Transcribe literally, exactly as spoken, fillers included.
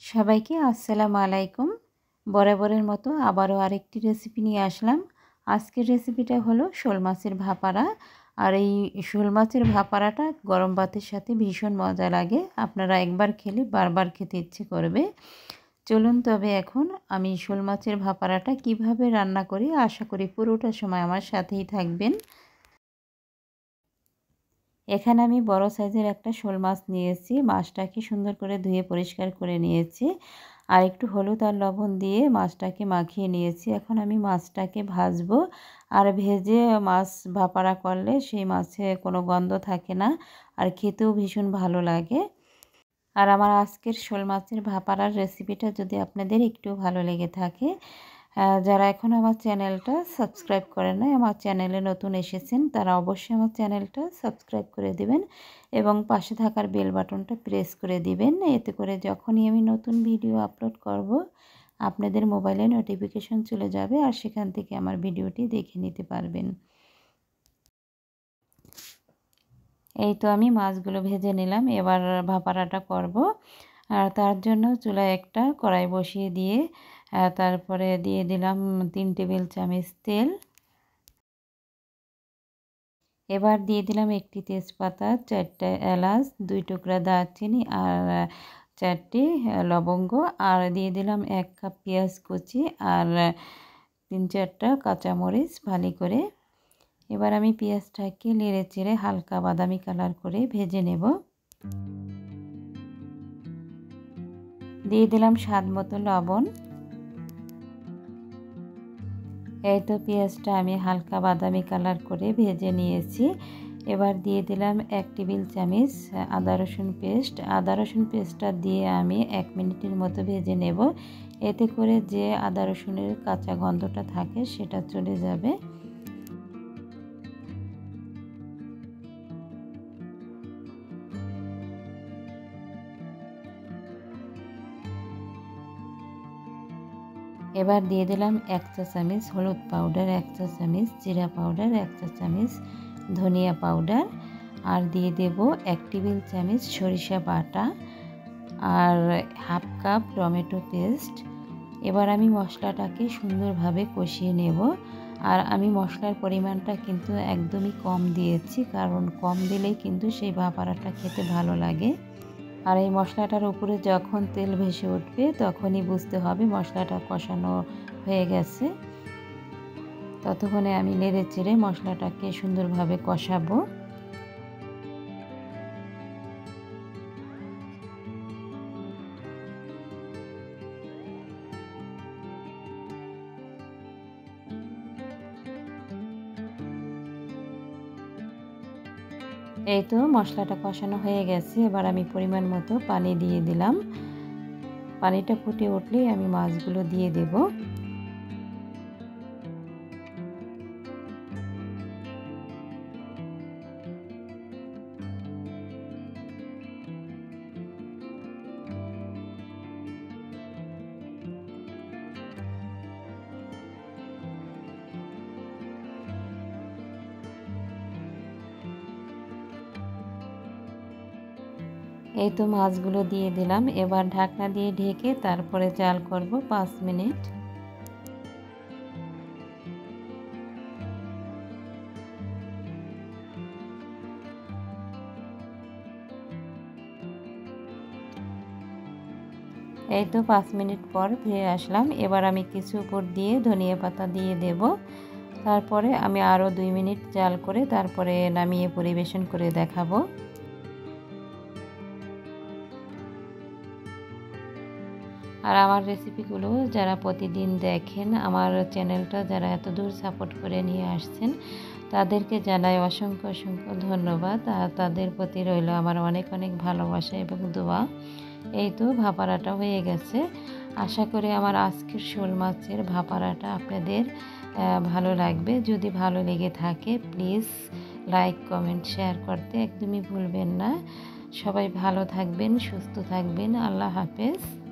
সবাইকে আসসালামু আলাইকুম। বরাবরের মতো আবারও আরেকটি রেসিপি নিয়ে আসলাম। আজকের রেসিপিটা হলো শোল মাছের ভাপারা। আর এই শোল মাছের ভাপারাটা গরম ভাতের সাথে ভীষণ মজা লাগে। আপনারা একবার খেলে বারবার খেতে ইচ্ছে করবে। চলুন তবে এখন আমি শোল মাছের ভাপারাটা কিভাবে রান্না করি, আশা করি পুরোটা সময় আমার সাথেই থাকবেন। এখানে আমি বড় সাইজের একটা শোল মাছ নিয়েছি। মাছটাকে সুন্দর করে ধুয়ে পরিষ্কার করে নিয়েছি। আর একটু হলুদ আর লবণ দিয়ে মাছটাকে মাখিয়ে নিয়েছি। এখন আমি মাছটাকে ভাজবো। আর ভেজে মাছ ভাপারা করলে সেই মাছে কোনো গন্ধ থাকে না, আর খেতেও ভীষণ ভালো লাগে। আর আমার আজকের শোল মাছের ভাপারার রেসিপিটা যদি আপনাদের একটু ভালো লেগে থাকে, যারা এখন আমার চ্যানেলটা সাবস্ক্রাইব করেন নাই, আমার চ্যানেলে নতুন এসেছেন, তারা অবশ্যই আমার চ্যানেলটা সাবস্ক্রাইব করে দিবেন এবং পাশে থাকার বেল বাটনটা প্রেস করে দিবেন। এতে করে যখনই আমি নতুন ভিডিও আপলোড করব, আপনাদের মোবাইলে নোটিফিকেশন চলে যাবে আর সেখান থেকে আমার ভিডিওটি দেখে নিতে পারবেন। এই তো আমি মাছগুলো ভেজে নিলাম, এবার ভাপারাটা করব। আর তার জন্য চুলায় একটা কড়াই বসিয়ে দিয়ে তারপরে দিয়ে দিলাম তিন টেবিল চামচ তেল। এবার দিয়ে দিলাম একটি তেজপাতা, চারটে এলাচ, দুই টুকরা দারচিনি আর চারটি লবঙ্গ, আর দিয়ে দিলাম এক কাপ পেঁয়াজ কুচি আর তিন চারটা কাঁচামরিচ ভালো করে। এবার আমি পেঁয়াজটাকে নেড়ে চেড়ে হালকা বাদামি কালার করে ভেজে নেব। দিয়ে দিলাম স্বাদ মতো লবণ। এই তো পেঁয়াজটা আমি হালকা বাদামি কালার করে ভেজে নিয়েছি। এবার দিয়ে দিলাম এক টেবিল চামচ আদা রসুন পেস্ট। আদা রসুন পেস্টটা দিয়ে আমি এক মিনিটের মতো ভেজে নেব। এতে করে যে আদা রসুনের কাঁচা গন্ধটা থাকে সেটা চলে যাবে। এবার দিয়ে দিলাম এক চা চামচ হলুদ পাউডার, এক চা চামচ জিরা পাউডার, এক চা চামচ ধনিয়া পাউডার, আর দিয়ে দেব এক টেবিল চামচ সরিষা বাটা আর হাফ কাপ টমেটো পেস্ট। এবার আমি মশলাটাকে সুন্দরভাবে কষিয়ে নেব। আর আমি মশলার পরিমাণটা কিন্তু একদমই কম দিয়েছি, কারণ কম দিলেই কিন্তু সেই ভাপারাটা খেতে ভালো লাগে। আর এই মশলাটার উপরে যখন তেল ভেসে উঠবে তখনই বুঝতে হবে মশলাটা কষানো হয়ে গেছে। ততক্ষণে আমি নেড়ে চেড়ে মশলাটাকে সুন্দরভাবে কষাবো। এই তো মশলাটা কষানো হয়ে গেছে। এবার আমি পরিমাণ মতো পানি দিয়ে দিলাম। পানিটা ফুটে উঠলেই আমি মাছগুলো দিয়ে দেব। এই তো মাছগুলো দিয়ে দিলাম। এবার ঢাকনা দিয়ে ঢেকে তারপরে জাল করব পাঁচ মিনিট। এই তো পাঁচ মিনিট পর ফিরে আসলাম। এবার আমি কিছু উপর দিয়ে ধনিয়া পাতা দিয়ে দেব। তারপরে আমি আরও দুই মিনিট জাল করে তারপরে নামিয়ে পরিবেশন করে দেখাবো। আর আমার রেসিপিগুলো যারা প্রতিদিন দেখেন, আমার চ্যানেলটা যারা এত দূর সাপোর্ট করে নিয়ে আসছেন, তাদেরকে জানাই অসংখ্য অসংখ্য ধন্যবাদ। আর তাদের প্রতি রইল আমার অনেক অনেক ভালোবাসা এবং দোয়া। এই তো ভাপারাটা হয়ে গেছে। আশা করি আমার আজকের শোল মাছের ভাপারাটা আপনাদের ভালো লাগবে। যদি ভালো লেগে থাকে প্লিজ লাইক কমেন্ট শেয়ার করতে একদমই ভুলবেন না। সবাই ভালো থাকবেন, সুস্থ থাকবেন। আল্লাহ হাফেজ।